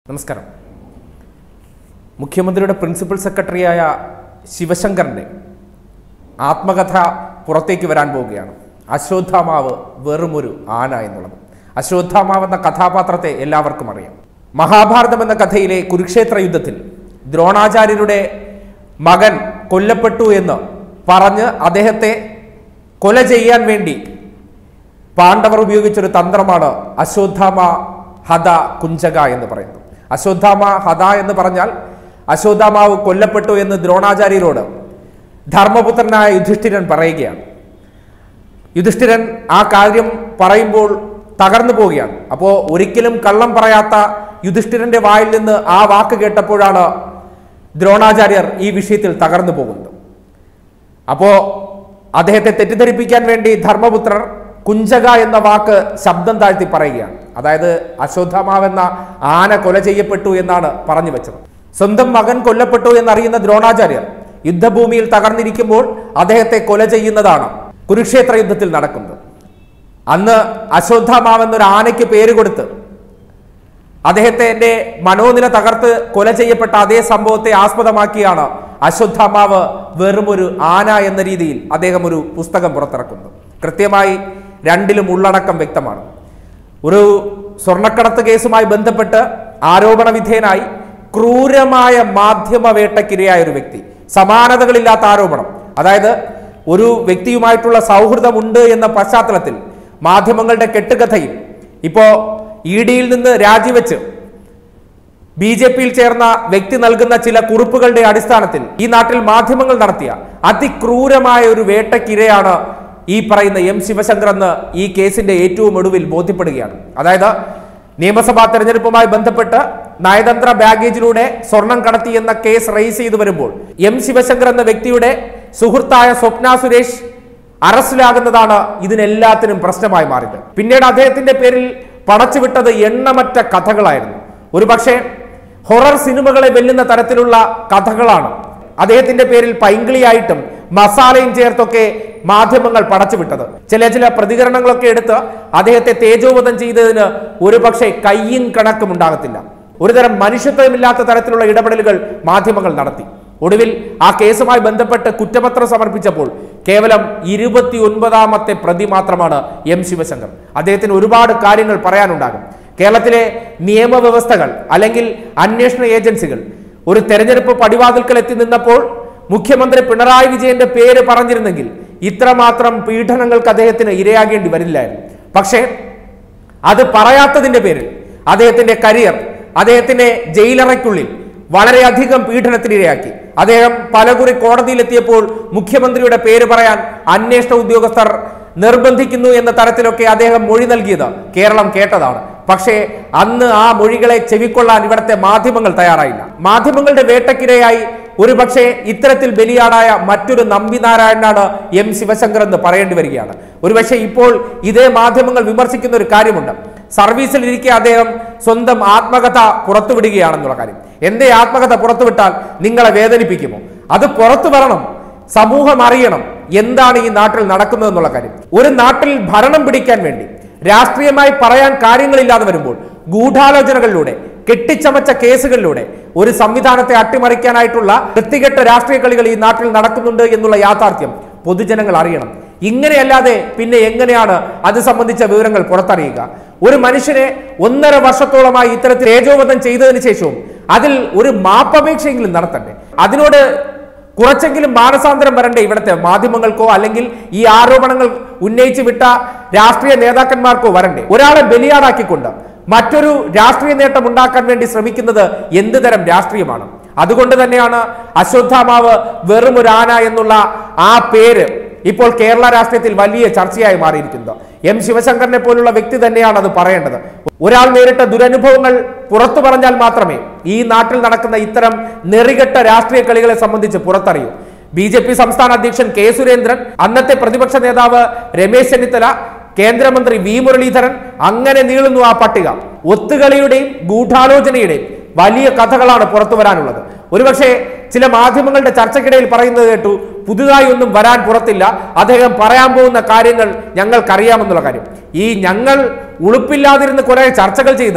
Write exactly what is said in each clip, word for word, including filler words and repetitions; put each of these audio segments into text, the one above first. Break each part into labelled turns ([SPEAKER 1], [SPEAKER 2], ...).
[SPEAKER 1] നമസ്കാരം. മുഖ്യമന്ത്രിയുടെ പ്രിൻസിപ്പൽ സെക്രട്ടറിയായ ശിവശങ്കറിൻ്റെ ആത്മകഥ പുറത്തേക്ക് വരാൻ പോവുകയാണ്. അശ്വത്ഥാമാവ് വെറുമൊരു ആന എന്നുള്ളത്. അശ്വത്ഥാമാവ് എന്ന കഥാപാത്രത്തെ എല്ലാവർക്കും അറിയാം. മഹാഭാരതം എന്ന കഥയിലെ കുരുക്ഷേത്ര യുദ്ധത്തിൽ ദ്രോണാചാര്യരുടെ മകൻ കൊല്ലപ്പെട്ടു എന്ന് പറഞ്ഞ് അദ്ദേഹത്തെ കൊല ചെയ്യാൻ വേണ്ടി പാണ്ഡവർ ഉപയോഗിച്ചൊരു തന്ത്രമാണ് അശ്വത്ഥാമ ഹത കുഞ്ചക എന്ന് പറയുന്നത്. അശ്വത്ഥാമ ഹത എന്ന് പറഞ്ഞാൽ അശ്വത്ഥാമാവ് കൊല്ലപ്പെട്ടു എന്ന് ദ്രോണാചാര്യരോട് ധർമ്മപുത്രനായ യുധിഷ്ഠിരൻ പറയുകയാണ്. യുധിഷ്ഠിരൻ ആ കാര്യം പറയുമ്പോൾ തകർന്നു പോവുകയാണ്. അപ്പോൾ ഒരിക്കലും കള്ളം പറയാത്ത യുധിഷ്ഠിരന്റെ വായിൽ നിന്ന് ആ വാക്ക് കേട്ടപ്പോഴാണ് ദ്രോണാചാര്യർ ഈ വിഷയത്തിൽ തകർന്നു പോകുന്നത്. അപ്പോൾ അദ്ദേഹത്തെ തെറ്റിദ്ധരിപ്പിക്കാൻ വേണ്ടി ധർമ്മപുത്രർ കുഞ്ചക എന്ന വാക്ക് ശബ്ദം താഴ്ത്തി പറയുകയാണ്. അതായത് അശ്വത്ഥാമാവെന്ന ആന കൊല ചെയ്യപ്പെട്ടു എന്നാണ് പറഞ്ഞു വെച്ചത്. സ്വന്തം മകൻ കൊല്ലപ്പെട്ടു എന്നറിയുന്ന ദ്രോണാചാര്യർ യുദ്ധഭൂമിയിൽ തകർന്നിരിക്കുമ്പോൾ അദ്ദേഹത്തെ കൊല ചെയ്യുന്നതാണ് കുരുക്ഷേത്ര യുദ്ധത്തിൽ നടക്കുന്നത്. അന്ന് അശ്വത്ഥാമാവെന്നൊരു ആനയ്ക്ക് പേര് കൊടുത്ത് അദ്ദേഹത്തിന്റെ മനോനില തകർത്ത് കൊല ചെയ്യപ്പെട്ട അതേ സംഭവത്തെ ആസ്പദമാക്കിയാണ് അശ്വത്ഥാമാവ് വെറുമൊരു ആന എന്ന രീതിയിൽ അദ്ദേഹം ഒരു പുസ്തകം പുറത്തിറക്കുന്നത്. കൃത്യമായി രണ്ടിലും ഉള്ളടക്കം വ്യക്തമാണ്. ഒരു സ്വർണ്ണക്കടത്ത് കേസുമായി ബന്ധപ്പെട്ട് ആരോപണ വിധേയനായി ക്രൂരമായ മാധ്യമ വേട്ടക്കിരയായ ഒരു വ്യക്തി, സമാനതകളില്ലാത്ത ആരോപണം, അതായത് ഒരു വ്യക്തിയുമായിട്ടുള്ള സൗഹൃദമുണ്ട് എന്ന പശ്ചാത്തലത്തിൽ മാധ്യമങ്ങളുടെ കെട്ടുകഥയിൽ ഇപ്പോ ഇ ഡിയിൽ നിന്ന് രാജിവെച്ച് ബി ജെ പിയിൽ ചേർന്ന വ്യക്തി നൽകുന്ന ചില കുറിപ്പുകളുടെ അടിസ്ഥാനത്തിൽ ഈ നാട്ടിൽ മാധ്യമങ്ങൾ നടത്തിയ അതിക്രൂരമായ ഒരു വേട്ടക്കിരയാണ് ഈ പറയുന്ന എം ശിവശങ്കർ എന്ന് ഈ കേസിന്റെ ഏറ്റവും ഒടുവിൽ ബോധ്യപ്പെടുകയാണ്. അതായത് നിയമസഭാ തെരഞ്ഞെടുപ്പുമായി ബന്ധപ്പെട്ട് നയതന്ത്ര ബാഗേജിലൂടെ സ്വർണം കടത്തി എന്ന കേസ് റേസ് ചെയ്തു വരുമ്പോൾ എം ശിവശങ്കർ എന്ന വ്യക്തിയുടെ സുഹൃത്തായ സ്വപ്ന സുരേഷ് അറസ്റ്റിലാകുന്നതാണ് ഇതിനെല്ലാത്തിനും പ്രശ്നമായി മാറിയത്. പിന്നീട് അദ്ദേഹത്തിന്റെ പേരിൽ പടച്ചുവിട്ടത് എണ്ണമറ്റ കഥകളായിരുന്നു. ഒരുപക്ഷെ ഹൊറർ സിനിമകളെ വെല്ലുന്ന തരത്തിലുള്ള കഥകളാണ് അദ്ദേഹത്തിന്റെ പേരിൽ പൈങ്കിളിയായിട്ടും മസാലയും ചേർത്തൊക്കെ മാധ്യമങ്ങൾ പടച്ചുവിട്ടത്. ചില ചില പ്രതികരണങ്ങളൊക്കെ എടുത്ത് അദ്ദേഹത്തെ തേജോവധം ചെയ്തതിന് ഒരുപക്ഷെ കയ്യും കണക്കും ഉണ്ടാകത്തില്ല. ഒരുതരം മനുഷ്യത്വമില്ലാത്ത തരത്തിലുള്ള ഇടപെടലുകൾ മാധ്യമങ്ങൾ നടത്തി. ഒടുവിൽ ആ കേസുമായി ബന്ധപ്പെട്ട് കുറ്റപത്രം സമർപ്പിച്ചപ്പോൾ കേവലം ഇരുപത്തി ഒൻപതാമത്തെ പ്രതി മാത്രമാണ് എം ശിവശങ്കർ. അദ്ദേഹത്തിന് ഒരുപാട് കാര്യങ്ങൾ പറയാനുണ്ടാകും. കേരളത്തിലെ നിയമവ്യവസ്ഥകൾ അല്ലെങ്കിൽ അന്വേഷണ ഏജൻസികൾ ഒരു തെരഞ്ഞെടുപ്പ് പടിവാതിൽക്കൽ എത്തി നിന്നപ്പോൾ മുഖ്യമന്ത്രി പിണറായി വിജയന്റെ പേര് പറഞ്ഞിരുന്നെങ്കിൽ ഇത്രമാത്രം പീഡനങ്ങൾക്ക് അദ്ദേഹത്തിന് ഇരയാകേണ്ടി വരില്ലായിരുന്നു. പക്ഷേ അത് പറയാത്തതിന്റെ പേരിൽ അദ്ദേഹത്തിന്റെ കരിയർ അദ്ദേഹത്തിന്റെ ജയിലറയ്ക്കുള്ളിൽ വളരെയധികം പീഡനത്തിനിരയാക്കി. അദ്ദേഹം പലകുറി കോടതിയിലെത്തിയപ്പോൾ മുഖ്യമന്ത്രിയുടെ പേര് പറയാൻ അന്വേഷണ ഉദ്യോഗസ്ഥർ നിർബന്ധിക്കുന്നു എന്ന തരത്തിലൊക്കെ അദ്ദേഹം മൊഴി നൽകിയത് കേരളം കേട്ടതാണ്. പക്ഷേ അന്ന് ആ മൊഴികളെ ചെവിക്കൊള്ളാൻ ഇവിടുത്തെ മാധ്യമങ്ങൾ തയ്യാറായില്ല. മാധ്യമങ്ങളുടെ വേട്ടക്കിരയായി ഒരുപക്ഷെ ഇത്തരത്തിൽ ബലിയാടായ മറ്റൊരു നമ്പിനാരായണനാണ് എം ശിവശങ്കർ എന്ന് പറയേണ്ടി വരികയാണ്. ഒരുപക്ഷെ ഇപ്പോൾ ഇതേ മാധ്യമങ്ങൾ വിമർശിക്കുന്ന ഒരു കാര്യമുണ്ട്. സർവീസിൽ ഇരിക്കെ അദ്ദേഹം സ്വന്തം ആത്മകഥ പുറത്തുവിടുകയാണെന്നുള്ള കാര്യം. എന്റെ ആത്മകഥ പുറത്തുവിട്ടാൽ നിങ്ങളെ വേദനിപ്പിക്കുമോ? അത് പുറത്തു വരണം, സമൂഹം അറിയണം എന്താണ് ഈ നാട്ടിൽ നടക്കുന്നതെന്നുള്ള കാര്യം. ഒരു നാട്ടിൽ ഭരണം പിടിക്കാൻ വേണ്ടി രാഷ്ട്രീയമായി പറയാൻ കാര്യങ്ങളില്ലാതെ വരുമ്പോൾ ഗൂഢാലോചനകളിലൂടെ കെട്ടിച്ചമച്ച കേസുകളിലൂടെ ഒരു സംവിധാനത്തെ അട്ടിമറിക്കാനായിട്ടുള്ള വൃത്തികെട്ട രാഷ്ട്രീയ കളികൾ ഈ നാട്ടിൽ നടക്കുന്നുണ്ട് എന്നുള്ള യാഥാർത്ഥ്യം പൊതുജനങ്ങൾ അറിയണം. ഇങ്ങനെയല്ലാതെ പിന്നെ എങ്ങനെയാണ് അത് സംബന്ധിച്ച വിവരങ്ങൾ പുറത്തറിയുക? ഒരു മനുഷ്യനെ ഒന്നര വർഷത്തോളമായി ഇത്തരത്തിൽ തേജോവധം ചെയ്തതിനു ശേഷവും അതിൽ ഒരു മാപ്പപേക്ഷയെങ്കിലും നടത്തണ്ടേ? അതിനോട് കുറച്ചെങ്കിലും മാനസാന്തരം വരണ്ടേ ഇവിടുത്തെ മാധ്യമങ്ങൾക്കോ അല്ലെങ്കിൽ ഈ ആരോപണങ്ങൾ ഉന്നയിച്ചു വിട്ട രാഷ്ട്രീയ നേതാക്കന്മാർക്കോ വരണ്ടേ? ഒരാളെ ബലിയാടാക്കിക്കൊണ്ട് മറ്റൊരു രാഷ്ട്രീയ നേട്ടം ഉണ്ടാക്കാൻ വേണ്ടി ശ്രമിക്കുന്നത് എന്ത് തരം രാഷ്ട്രീയമാണ്? അതുകൊണ്ട് തന്നെയാണ് അശ്വത്ഥാമാവ് വെറും ഒരു ആന എന്നുള്ള ആ പേര് ഇപ്പോൾ കേരള രാഷ്ട്രീയത്തിൽ വലിയ ചർച്ചയായി മാറിയിരിക്കുന്നത്. എം ശിവശങ്കറിനെ പോലുള്ള വ്യക്തി തന്നെയാണ് അത് പറയേണ്ടത്. ഒരാൾ നേരിട്ട ദുരനുഭവങ്ങൾ പുറത്തു പറഞ്ഞാൽ മാത്രമേ ഈ നാട്ടിൽ നടക്കുന്ന ഇത്തരം നെറികെട്ട രാഷ്ട്രീയ കളികളെ സംബന്ധിച്ച് പുറത്തറിയൂ. ബി ജെ പി സംസ്ഥാന അധ്യക്ഷൻ കെ സുരേന്ദ്രൻ, അന്നത്തെ പ്രതിപക്ഷ നേതാവ് രമേശ് ചെന്നിത്തല, കേന്ദ്രമന്ത്രി വി മുരളീധരൻ, അങ്ങനെ നീളുന്നു ആ പട്ടിക. ഒത്തുകളിയുടെയും ഗൂഢാലോചനയുടെയും വലിയ കഥകളാണ് പുറത്തു വരാനുള്ളത്. ഒരുപക്ഷെ ചില മാധ്യമങ്ങളുടെ ചർച്ചയ്ക്കിടയിൽ പറയുന്നത് കേട്ടു, പുതുതായി ഒന്നും വരാൻ പുറത്തില്ല, അദ്ദേഹം പറയാൻ പോകുന്ന കാര്യങ്ങൾ ഞങ്ങൾക്കറിയാമെന്നുള്ള കാര്യം. ഈ ഞങ്ങൾ ഉളുപ്പില്ലാതിരുന്ന് കുറെ ചർച്ചകൾ ചെയ്താണ്.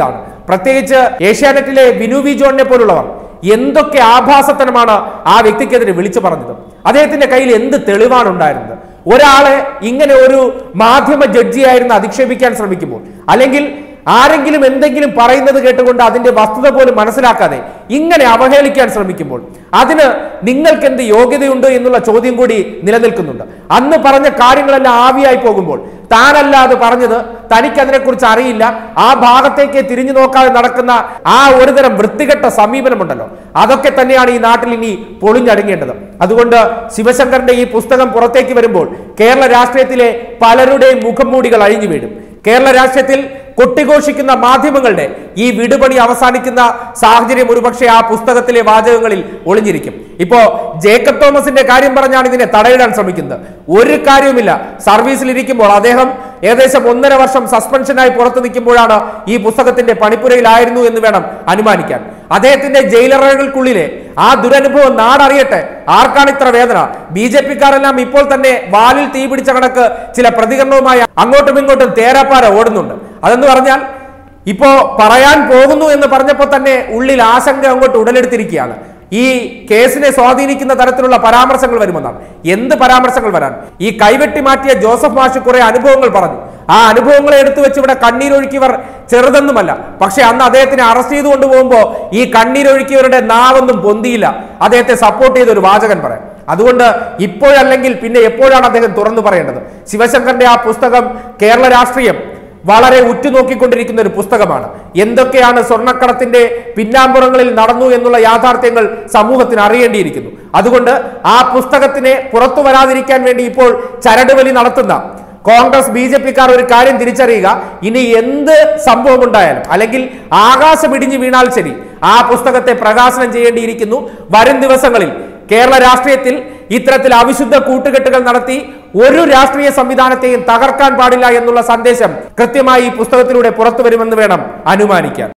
[SPEAKER 1] പ്രത്യേകിച്ച് ഏഷ്യാനെറ്റിലെ വിനു വി ജോണിനെ പോലുള്ളവർ എന്തൊക്കെ ആഭാസത്തനമാണ് ആ വ്യക്തിക്കെതിരെ വിളിച്ചു പറഞ്ഞത്. അദ്ദേഹത്തിന്റെ കയ്യിൽ എന്ത് തെളിവാണ് ഉണ്ടായിരുന്നത്? ഒരാളെ ഇങ്ങനെ ഒരു മാധ്യമ ജഡ്ജിയായിരുന്നു അധിക്ഷേപിക്കാൻ ശ്രമിക്കുമ്പോൾ, അല്ലെങ്കിൽ ആരെങ്കിലും എന്തെങ്കിലും പറയുന്നത് കേട്ടുകൊണ്ട് അതിന്റെ വസ്തുത പോലും മനസ്സിലാക്കാതെ ഇങ്ങനെ അവഹേളിക്കാൻ ശ്രമിക്കുമ്പോൾ അതിന് നിങ്ങൾക്ക് എന്ത് യോഗ്യതയുണ്ട് എന്നുള്ള ചോദ്യം കൂടി നിലനിൽക്കുന്നുണ്ട്. അന്ന് പറഞ്ഞ കാര്യങ്ങളെല്ലാം ആവിയായി പോകുമ്പോൾ താനല്ലാതെ പറഞ്ഞത്, തനിക്ക് അതിനെക്കുറിച്ച് അറിയില്ല, ആ ഭാഗത്തേക്ക് തിരിഞ്ഞു നോക്കാതെ നടക്കുന്ന ആ ഒരുതരം വൃത്തികെട്ട സമീപനമുണ്ടല്ലോ, അതൊക്കെ തന്നെയാണ് ഈ നാട്ടിൽ ഇനി പൊളിഞ്ഞടങ്ങേണ്ടത്. അതുകൊണ്ട് ശിവശങ്കറിന്റെ ഈ പുസ്തകം പുറത്തേക്ക് വരുമ്പോൾ കേരള രാഷ്ട്രീയത്തിലെ പലരുടെയും മുഖംമൂടികൾ അഴിഞ്ഞു വീഴും. കേരള രാഷ്ട്രീയത്തിൽ കൊട്ടിഘോഷിക്കുന്ന മാധ്യമങ്ങളുടെ ഈ വിടുപണി അവസാനിക്കുന്ന സാഹചര്യം ഒരുപക്ഷെ ആ പുസ്തകത്തിലെ വാചകങ്ങളിൽ ഒളിഞ്ഞിരിക്കും. ഇപ്പോ ജേക്കബ് തോമസിന്റെ കാര്യം പറഞ്ഞാണ് ഇതിനെ തടയിടാൻ ശ്രമിക്കുന്നത്. ഒരു കാര്യവുമില്ല. സർവീസിലിരിക്കുമ്പോൾ അദ്ദേഹം ഏകദേശം ഒന്നര വർഷം സസ്പെൻഷനായി പുറത്തു നിൽക്കുമ്പോഴാണ് ഈ പുസ്തകത്തിന്റെ പണിപ്പുരയിലായിരുന്നു എന്ന് വേണം അനുമാനിക്കാൻ. അദ്ദേഹത്തിന്റെ ജയിലറകൾക്കുള്ളിലെ ആ ദുരനുഭവം നാടറിയട്ടെ. ആർക്കാണ് ഇത്ര വേദന? ബി ജെ പിക്കാരെല്ലാം ഇപ്പോൾ തന്നെ വാലിൽ തീ പിടിച്ച കണക്ക് ചില പ്രതികരണവുമായി അങ്ങോട്ടും ഇങ്ങോട്ടും തേരാപ്പാര ഓടുന്നുണ്ട്. അതെന്ന് പറഞ്ഞാൽ ഇപ്പോ പറയാൻ പോകുന്നു എന്ന് പറഞ്ഞപ്പോൾ തന്നെ ഉള്ളിൽ ആശങ്ക അങ്ങോട്ട് ഉടലെടുത്തിരിക്കുകയാണ്. ഈ കേസിനെ സ്വാധീനിക്കുന്ന തരത്തിലുള്ള പരാമർശങ്ങൾ വരുമെന്നാണ്. എന്ത് പരാമർശങ്ങൾ വരാൻ? ഈ കൈവെട്ടി മാറ്റിയ ജോസഫ് മാഷ് കുറെ അനുഭവങ്ങൾ പറഞ്ഞു. ആ അനുഭവങ്ങളെ എടുത്തു വെച്ച് ഇവിടെ കണ്ണീരൊഴുക്കിയവർ ചെറുതൊന്നുമല്ല. പക്ഷെ അന്ന് അദ്ദേഹത്തിനെ അറസ്റ്റ് ചെയ്തു കൊണ്ടുപോകുമ്പോൾ ഈ കണ്ണീരൊഴുക്കിയവരുടെ നാവൊന്നും പൊന്തിയില്ല. അദ്ദേഹത്തെ സപ്പോർട്ട് ചെയ്ത ഒരു വാചകൻ പറയാം. അതുകൊണ്ട് ഇപ്പോഴല്ലെങ്കിൽ പിന്നെ എപ്പോഴാണ് അദ്ദേഹം തുറന്നു പറയേണ്ടത്? ശിവശങ്കറിന്റെ ആ പുസ്തകം കേരള രാഷ്ട്രീയം വളരെ ഉറ്റുനോക്കിക്കൊണ്ടിരിക്കുന്ന ഒരു പുസ്തകമാണ്. എന്തൊക്കെയാണ് സ്വർണ്ണക്കടത്തിന്റെ പിന്നാമ്പുറങ്ങളിൽ നടന്നു എന്നുള്ള യാഥാർത്ഥ്യങ്ങൾ സമൂഹത്തിന് അറിയേണ്ടിയിരിക്കുന്നു. അതുകൊണ്ട് ആ പുസ്തകത്തിനെ പുറത്തു വരാതിരിക്കാൻ വേണ്ടി ഇപ്പോൾ ചരടുവലി നടത്തുന്ന കോൺഗ്രസ് ബി ജെ പിക്കാർ ഒരു കാര്യം തിരിച്ചറിയുക. ഇനി എന്ത് സംഭവം ഉണ്ടായാലും, അല്ലെങ്കിൽ ആകാശം ഇടിഞ്ഞു വീണാൽ ശരി, ആ പുസ്തകത്തെ പ്രകാശനം ചെയ്യേണ്ടിയിരിക്കുന്നു. വരും ദിവസങ്ങളിൽ കേരള രാഷ്ട്രീയത്തിൽ ഇത്തരത്തിൽ അവിശുദ്ധ കൂട്ടുകെട്ടുകൾ നടത്തി ഒരു രാഷ്ട്രീയ സംവിധാനത്തെയും തകർക്കാൻ പാടില്ല എന്നുള്ള സന്ദേശം കൃത്യമായി ഈ പുസ്തകത്തിലൂടെ പുറത്തു വരുമെന്ന് വേണം അനുമാനിക്കാൻ.